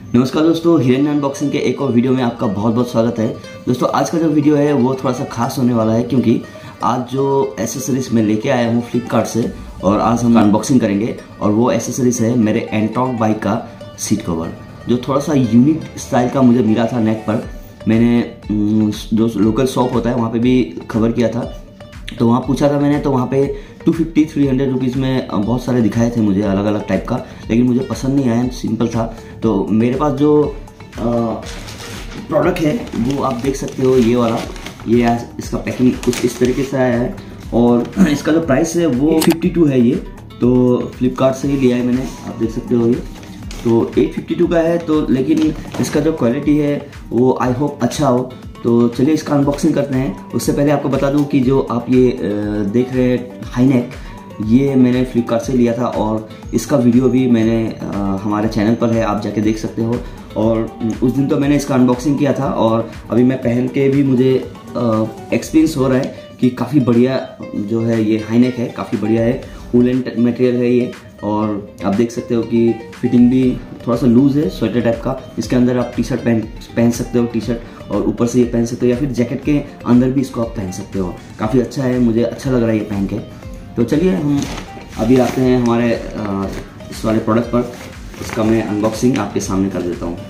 नमस्कार दोस्तों, हिरन अनबॉक्सिंग के एक और वीडियो में आपका बहुत बहुत स्वागत है। दोस्तों आज का जो वीडियो है वो थोड़ा सा खास होने वाला है क्योंकि आज जो एसेसरीज मैं लेके आया हूँ फ्लिपकार्ट से और आज हम अनबॉक्सिंग करेंगे और वो एसेसरीज है मेरे एंटॉर्क बाइक का सीट कवर, जो थोड़ा सा यूनिक स्टाइल का मुझे मिला था नेट पर। मैंने जो लोकल शॉप होता है वहाँ पे भी खबर किया था, तो वहाँ पूछा था मैंने, तो वहाँ पे 250-300 रुपीज़ में बहुत सारे दिखाए थे मुझे अलग अलग टाइप का, लेकिन मुझे पसंद नहीं आया, सिंपल था। तो मेरे पास जो प्रोडक्ट है वो आप देख सकते हो, ये वाला, ये इसका पैकिंग कुछ इस तरीके से आया है और इसका जो प्राइस है वो 52 है। ये तो फ्लिपकार्ट से ही लिया है मैंने, आप देख सकते हो। ये तो 852 का है, तो लेकिन इसका जो क्वालिटी है वो आई होप अच्छा हो। तो चलिए इसका अनबॉक्सिंग करते हैं। उससे पहले आपको बता दूं कि जो आप ये देख रहे हैं हाईनेक, ये मैंने फ्लिपकार्ट से लिया था और इसका वीडियो भी मैंने हमारे चैनल पर है, आप जाके देख सकते हो। और उस दिन तो मैंने इसका अनबॉक्सिंग किया था और अभी मैं पहन के भी मुझे एक्सपीरियंस हो रहा है कि काफ़ी बढ़िया जो है ये हाईनेक है, काफ़ी बढ़िया है। वूलन मटेरियल है ये, और आप देख सकते हो कि फिटिंग भी थोड़ा सा लूज़ है, स्वेटर टाइप का। इसके अंदर आप टी शर्ट पहन सकते हो, टी शर्ट, और ऊपर से ये पहन सकते हो, या फिर जैकेट के अंदर भी इसको आप पहन सकते हो। काफ़ी अच्छा है, मुझे अच्छा लग रहा है ये पहन के। तो चलिए हम अभी आते हैं हमारे इस वाले प्रोडक्ट पर। इसका मैं अनबॉक्सिंग आपके सामने कर देता हूँ।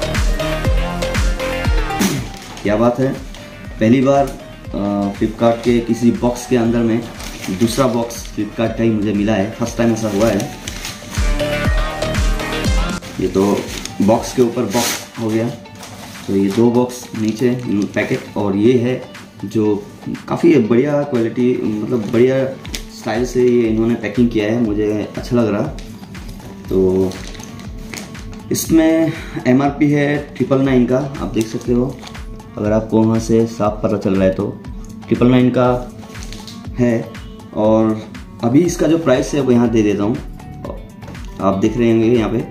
क्या बात है, पहली बार फ्लिपकार्ट के किसी बॉक्स के अंदर में दूसरा बॉक्स फ्लिपकार्ट का ही मुझे मिला है, फर्स्ट टाइम ऐसा हुआ है। ये तो बॉक्स के ऊपर बॉक्स हो गया, तो ये दो बॉक्स नीचे पैकेट, और ये है जो काफ़ी बढ़िया क्वालिटी, मतलब बढ़िया स्टाइल से ये इन्होंने पैकिंग किया है, मुझे अच्छा लग रहा। तो इसमें MRP है 999 का, आप देख सकते हो। अगर आपको वहाँ से साफ पता चल रहा है तो 999 का है। और अभी इसका जो प्राइस है वो यहाँ दे देता हूँ, आप देख रहे होंगे यहाँ पे।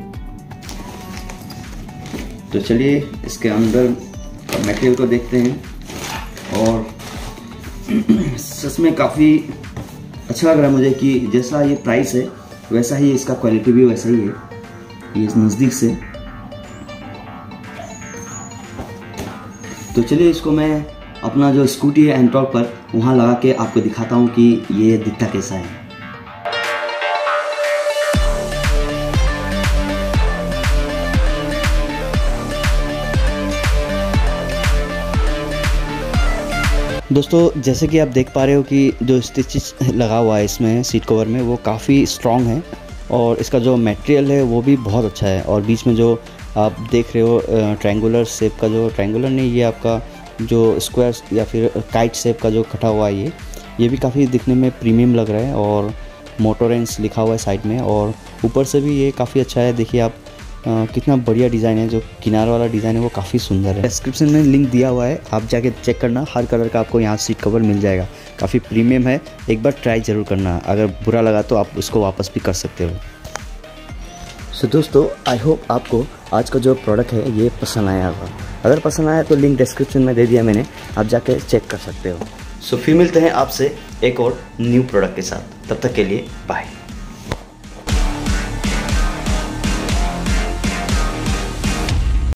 तो चलिए इसके अंदर मटेरियल को देखते हैं, और सच में काफ़ी अच्छा लग रहा है मुझे कि जैसा ये प्राइस है वैसा ही इसका क्वालिटी भी वैसा ही है। ये नज़दीक से, तो चलिए इसको मैं अपना जो स्कूटी है एंटॉर्क पर वहाँ लगा के आपको दिखाता हूँ कि ये दिखता कैसा है। दोस्तों जैसे कि आप देख पा रहे हो कि जो स्टिचेस लगा हुआ है इसमें सीट कवर में वो काफ़ी स्ट्रॉन्ग है, और इसका जो मटेरियल है वो भी बहुत अच्छा है। और बीच में जो आप देख रहे हो ट्रायंगुलर शेप का, जो ट्रायंगुलर नहीं, ये आपका जो स्क्वायर या फिर काइट शेप का जो कटा हुआ है, ये भी काफ़ी दिखने में प्रीमियम लग रहा है। और मोटोरेंस लिखा हुआ है साइड में, और ऊपर से भी ये काफ़ी अच्छा है। देखिए आप कितना बढ़िया डिज़ाइन है, जो किनारा वाला डिज़ाइन है वो काफ़ी सुंदर है। डिस्क्रिप्शन में लिंक दिया हुआ है, आप जाके चेक करना, हर कलर का आपको यहाँ सीट कवर मिल जाएगा। काफ़ी प्रीमियम है, एक बार ट्राई ज़रूर करना। अगर बुरा लगा तो आप उसको वापस भी कर सकते हो। सो दोस्तों आई होप आपको आज का जो प्रोडक्ट है ये पसंद आया होगा। अगर पसंद आया तो लिंक डिस्क्रिप्शन में दे दिया मैंने, आप जाके चेक कर सकते हो। सो फिर मिलते हैं आपसे एक और न्यू प्रोडक्ट के साथ, तब तक के लिए बाय।